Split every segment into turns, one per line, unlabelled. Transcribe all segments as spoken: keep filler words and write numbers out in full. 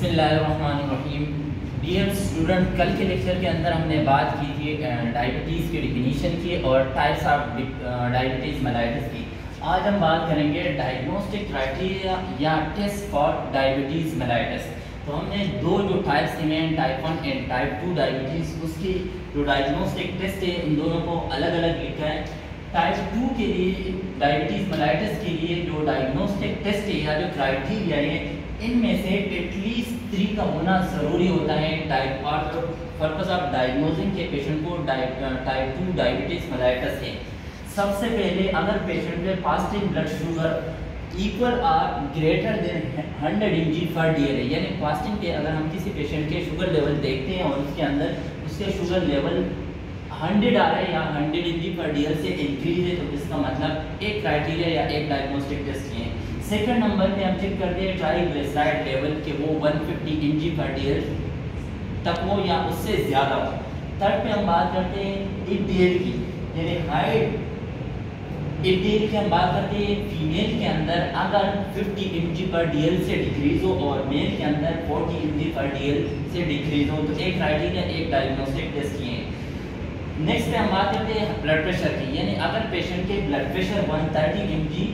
बिस्मिल्लाहिर्रहमानिर्रहीम। Dear student, कल के लेक्चर के अंदर हमने बात की थी डायबिटीज़ की डिफिनीशन की और टाइप्स ऑफ डायबिटीज़ मेलाइटस की। आज हम बात करेंगे डायग्नोस्टिक क्राइटेरिया या टेस्ट फॉर डायबिटीज़ मेलाइटस। तो हमने दो जो टाइप्स थे हैं, type one and type two diabetes, उसकी जो डायग्नोस्टिक टेस्ट है उन दोनों को अलग अलग लिखा है। टाइप टू के लिए डायबिटीज़ मेलाइटस के लिए जो डायग्नोस्टिक टेस्ट है या जो क्राइटेरिया है, इनमें से एटलीस्ट थ्री का होना ज़रूरी होता है टाइप और पर्पस ऑफ डायग्नोजिंग के पेशेंट को टाइप टू डायबिटीज़ मेलाइटस है। सबसे पहले अगर पेशेंट में fasting blood sugar equal or greater than hundred M G per D L है, यानी फास्टिंग के अगर हम किसी पेशेंट के शुगर लेवल देखते हैं और उसके अंदर उसके शुगर लेवल हंड्रेड आ रहा है या hundred M G per D L से इंक्रीज है, तो इसका मतलब एक क्राइटेरिया या एक डायग्नोस्टिक टेस्ट है। सेकंड नंबर पे हम चेक करते हैं ट्राइग्लिसराइड लेवल के वो one fifty M G per D L तक हो या उससे ज़्यादा हो। थर्ड पे हम बात करते हैं एच डी एल की, यानी हाइट एच डी एल की हम बात करते हैं फीमेल के अंदर अगर fifty M G per D L से डिक्रीज हो और मेल के अंदर forty M G per D L से डिक्रीज हो, तो एक क्राइटेरिया एक डायग्नोस्टिक टेस्ट किए हैं। नेक्स्ट पे हम बात करते हैं ब्लड प्रेशर की, यानी अगर पेशेंट के blood pressure one thirty M G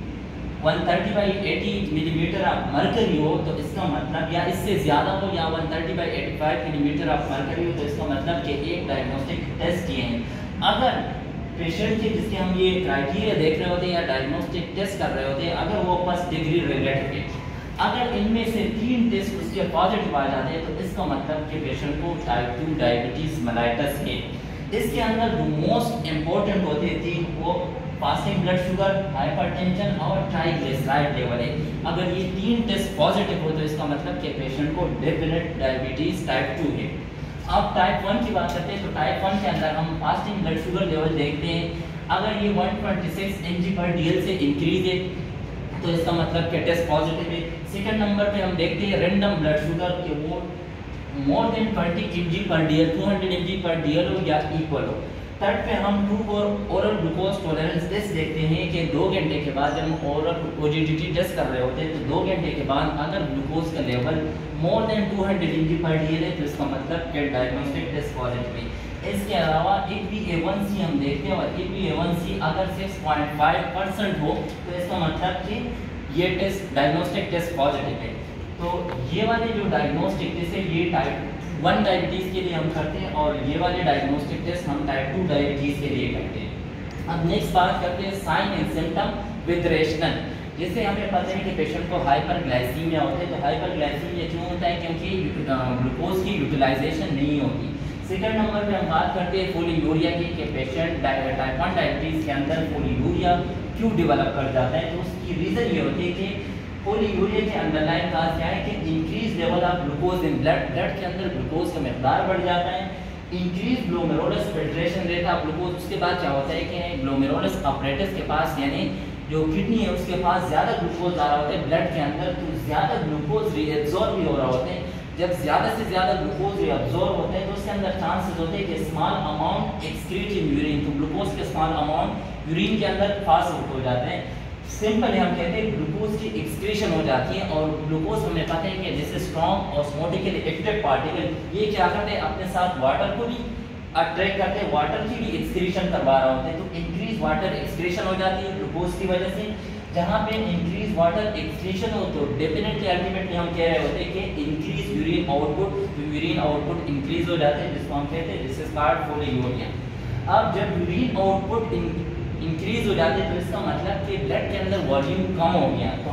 one thirty by eighty millimetre of mercury हो, तो इसका मतलब या इससे ज़्यादा हो या one thirty by eighty five millimetre of mercury हो, तो इसका मतलब कि एक डायग्नोस्टिक टेस्ट किए हैं। अगर पेशेंट के जिसके हम ये क्राइटेरिया देख रहे होते हैं या डायग्नोस्टिक टेस्ट कर रहे होते हैं, अगर वो फर्स्ट डिग्री रिलेटेड है, अगर इनमें से तीन टेस्ट उसके पॉजिटिव आ जाते हैं, तो इसका मतलब कि पेशेंट को टाइप टू डायबिटीज़ मेलाइटस है। इसके अंदर जो मोस्ट इम्पोर्टेंट होते थे वो फास्टिंग ब्लड शुगर, हाइपरटेंशन और ट्राइग्लिसराइड लेवल है। अगर ये तीन टेस्ट पॉजिटिव हो तो इसका मतलब कि पेशेंट को डेफिनेट डायबिटीज़ टाइप टू है। अब टाइप वन की बात करते हैं, तो टाइप वन के अंदर हम फास्टिंग ब्लड शुगर लेवल देखते हैं, अगर ये one twenty six M G per D L से इंक्रीज है तो इसका मतलब कि टेस्ट पॉजिटिव है। सेकंड नंबर पे हम देखते हैं रैंडम ब्लड शुगर के वो more than twenty M G per D L, two hundred M G per D L हो या इक्वल हो। थर्ड पे हम टू और ओरल ग्लूकोज टॉलरेंस टेस्ट देखते हैं कि दो घंटे के बाद जब हम ओरल ग्लूकोजिडिटी टेस्ट कर रहे होते हैं, तो दो घंटे के बाद अगर ग्लूकोज का level more than two hundred M G per D L है, तो इसका मतलब कि डायग्नोस्टिक टेस्ट पॉजिटिव है। इसके अलावा H B A one C हम देखते हैं, और H B A one C अगर सिक्स पॉइंट फाइव परसेंट हो तो इसका मतलब कि ये टेस्ट डायग्नोस्टिक टेस्ट पॉजिटिव है। तो ये वाले जो डायग्नोस्टिक टेस्ट है ये टाइप वन डायबिटीज़ के लिए हम करते हैं और ये वाले डायग्नोस्टिक टेस्ट हम टाइप टू डायबिटीज़ के लिए करते हैं। अब नेक्स्ट बात करते हैं sign and symptom with rational. जैसे हमें पता है कि पेशेंट को हाइपरग्लाइसीमिया होता है, तो हाइपरग्लाइसीमिया क्यों होता है? क्योंकि ग्लूकोज की यूटिलाइजेशन नहीं होती। सेकंड नंबर पे हम बात करते हैं पोलीयूरिया की, कि पेशेंट टाइप वन डायबिटीज़ के अंदर पोलीयूरिया क्यों डेवलप कर जाता है, तो उसकी रीज़न ये होती है कि पोलीयूरिया के अंडरलाइन काज क्या है कि increase level of glucose in blood, blood के अंदर ग्लूकोज का मिकदार बढ़ जाता है, increase glomerulus filtration rate of glucose. उसके बाद क्या होता है कि ग्लोमेरुलस अपरेटस के पास यानी जो किडनी है उसके पास ज़्यादा ग्लूकोज आ रहा होता है ब्लड के अंदर, तो ज़्यादा ग्लूकोज रीएब्जॉर्ब भी हो रहा होते हैं। जब ज़्यादा से ज़्यादा ग्लूकोज रीएब्जॉर्ब होते हैं तो उसके अंदर चांसेस होते हैं कि small amount excrete in urine, तो ग्लूकोज के स्मॉल अमाउंट यूरिन के अंदर पास आउट हो जाते हैं। सिंपल हम कहते हैं ग्लूकोज की एक्सक्रीशन हो जाती है, और ग्लूकोज हमें पता है कि जैसे स्ट्रॉन्ग ऑस्मोटिकली एक्टिव पार्टिकल ये क्या करते हैं अपने साथ वाटर को भी अट्रैक्ट करते हैं, वाटर की भी एक्सक्रीशन करवा रहे होते हैं, तो इंक्रीज वाटर एक्सक्रीशन हो जाती है ग्लूकोज की वजह से। जहाँ पे इंक्रीज वाटर एक्सक्रीशन हो तो डेफिनेटली अल्टीमेटली हम कह रहे होते हैं कि इंक्रीज यूरिन आउटपुट, तो यूरिन आउटपुट इंक्रीज हो जाते हैं, जिसको हम कहते हैं दिस इज कॉल्ड पोलीयूरिया। अब जब यूरिन आउटपुट इंक्रीज हो जाते हैं तो इसका मतलब कि ब्लड के अंदर वॉल्यूम कम हो गया, तो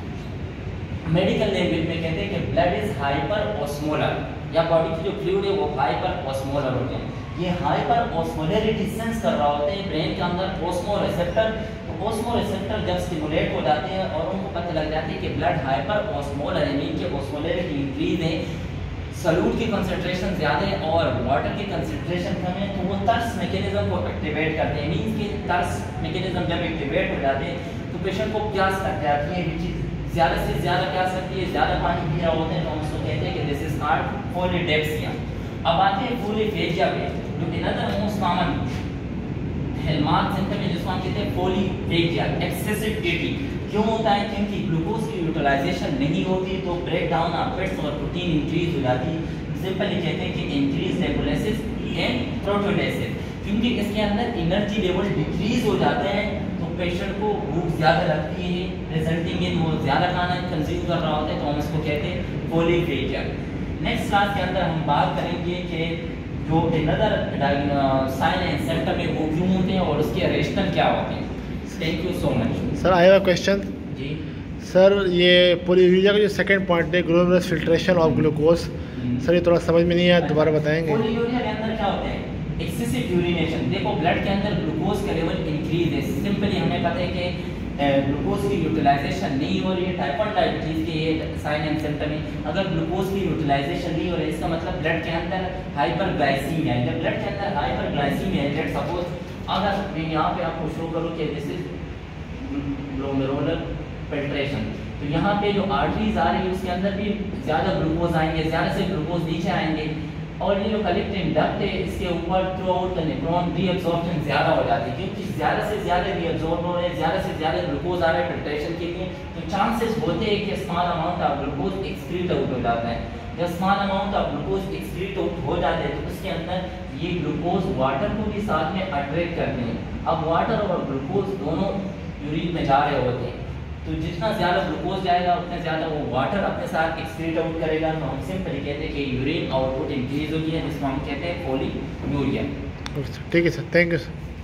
हम मेडिकल लैंग्वेज में कहते हैं कि ब्लड इज हाइपर ऑस्मोलर, या बॉडी की जो फ्लूइड है वो हाइपर ऑस्मोलर हो गया। ये हाइपर ऑस्मोलरिटी सेंस कर रहा होता है ब्रेन के अंदर ऑस्मो रिसेप्टर, तो ऑस्मो रिसेप्टर जब स्टिमुलेट हो जाते हैं और उनको पता लग जाती है कि ब्लड हाइपर ऑस्मोलर है, मीन कि ऑस्मोलरिटी इंक्रीज है, सॉल्यूट की कंसंट्रेशन ज़्यादा है और वाटर की कंसंट्रेशन कम है, तो वो तर्स मैकेनिज्म को एक्टिवेट करते हैं। मीन्स कि तर्स मैकेनिज्म जब एक्टिवेट हो जाते हैं तो पेशेंट को प्यास लग जाती है, विच ज़्यादा से ज़्यादा प्यास लगती है, ज़्यादा पानी पी रहा होते हैं, तो हम उसको कहते हैं कि दिस इज कॉल्ड पोलीडेप्सिया। अब आते हैं पोलीफेजिया पे, जो another most common hallmark symptom है जिसको हम कहते हैं पोलीफेजिया, एक्सेसिव ईटिंग। क्यों होता है? क्योंकि ग्लूकोज की यूटिलाइजेशन नहीं होती तो ब्रेक डाउन ऑफ फैट्स और प्रोटीन इंक्रीज हो जाती है। सिंपली कहते हैं कि इंक्रीज लिपोलाइसिस एंड प्रोटीनेसिस, क्योंकि इसके अंदर एनर्जी लेवल डिक्रीज हो जाते हैं तो पेशेंट को भूख ज़्यादा लगती है, रिजल्टिंग इन वो ज़्यादा खाना कंज्यूम कर रहा होता है, तो हम इसको कहते हैं पॉलीफेजिया। नेक्स्ट क्लास के अंदर हम बात करेंगे कि जो अनदर साइन एंड सिम्टम है वो क्यों होते हैं और उसके रेशनल क्या होते हैं। Thank you so much.
Sir I have a question.
जी
सर ये पॉलीयूरिया का जो सेकंड पॉइंट है glomerular filtration of glucose, sir ये थोड़ा समझ में नहीं आया, दोबारा बताएंगे।
पॉलीयूरिया के अंदर क्या होता है? Excessive urination. देखो ब्लड के अंदर ग्लूकोज का लेवल इंक्रीज है। सिंपली हमें पता है कि ग्लूकोज की यूटिलाइजेशन नहीं हो रही है, टाइप वन डायबिटीज के ये साइन एंड सिम्टम है। अगर ग्लूकोज की यूटिलाइजेशन नहीं हो रही है इसका मतलब ब्लड के अंदर हाइपरग्लाइसीमिया है। जब ब्लड के अंदर हाइपरग्लाइसीमिया है, लेट्स सपोज अगर मैं यहाँ पे आपको शो करूँ कि दिस इज ग्लोमेरुलर फिल्ट्रेशन, तो यहाँ पे जो आर्टरीज आ रही है उसके अंदर भी ज़्यादा ग्लूकोज आएंगे, ज़्यादा से ग्लूकोज नीचे आएंगे और ये जो कलेक्टिंग डक्ट है इसके ऊपर throughout the nephron reabsorption ज़्यादा हो जाती है, क्योंकि ज़्यादा से ज़्यादा रीअब्जॉर्ब हो रहे हैं, ज़्यादा से ज़्यादा ग्लूकोज आ रहा है फिल्ट्रेशन के लिए, तो चांसेस होते हैं कि small amount of glucose excrete out हो जाता है। जब small amount of glucose excrete out हो जाते हैं तो उसके अंदर ये ग्लूकोज वाटर को भी साथ में अट्रैक्ट करते हैं। अब वाटर और ग्लूकोज दोनों यूरिन में जा रहे होते हैं, तो जितना ज़्यादा ग्लूकोज जाएगा उतना ज़्यादा वो वाटर अपने साथ एक्सक्रीट आउट करेगा, तो हम सिंपली कहते हैं कि यूरिन आउटपुट इंक्रीज होगी है, जिसको हम कहते हैं पॉलीयूरिया।
ठीक है सर, थैंक यू सर।